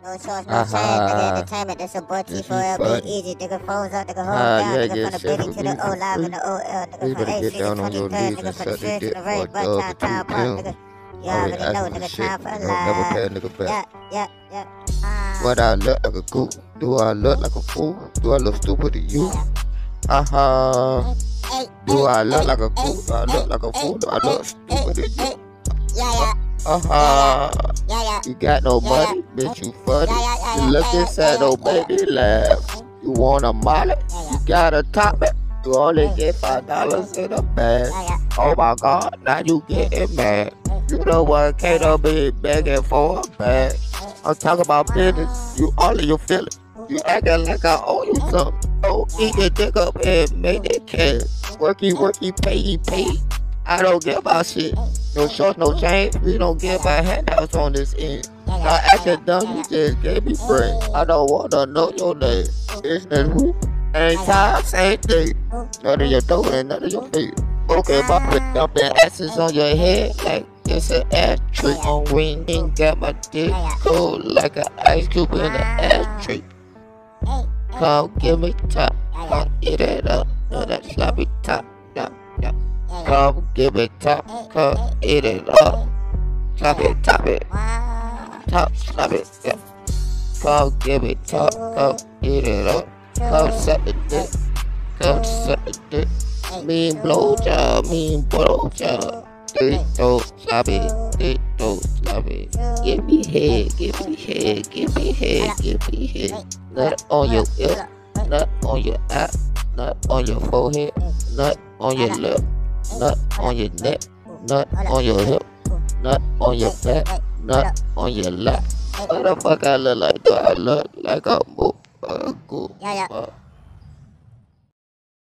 No shorts, no chains, nigga. Entertainment, that's a boy T4LB. Easy, nigga. Phones up, nigga. Hold down, nigga. From the Billy to the O Live and the OL, nigga. From 8 to 23rd, nigga. From the streets to the rain, but time, nigga. You already know, nigga. Time for life. Yeah. What I look like a goof? Do I look like a fool? Do I look stupid to you? Do I look like a goof? Do I look like a fool? Do I look stupid to you? You got no money, bitch, you funny. You look inside, no baby laugh. You want a molly? You gotta top it. You only get $5 in a bag. Oh my God, now you getting mad. You know what, Kato be begging for a bag. I'm talking about business, you all in your feelings. You acting like I owe you something. Oh, eat your dick up and make that cash. Worky, pay. I don't give my shit. No shorts, no chains. We don't give my handouts on this end. I acted dumb, you just gave me bread. I don't wanna know your name. It's that who? Ain't time, same day. None of your dough and none of your feet. Okay, my bitch dumping asses on your head like it's an ashtray. On wing and got my dick cold like an ice cube in an ashtray. Come give me top, come eat it up. No, that sloppy top, yeah. Come give me top, come eat it up. Top it, top, slap it, yeah. Come give me top, come eat it up. Come suck the dick, Mean blowjob. Tito, slap it. Give me head. Nut on your ear, nut on your eye, nut on your forehead, nut on your lip, nut on your neck, nut on your hip, nut on your back, nut on your lap. What the fuck I look like? Do I look like a move?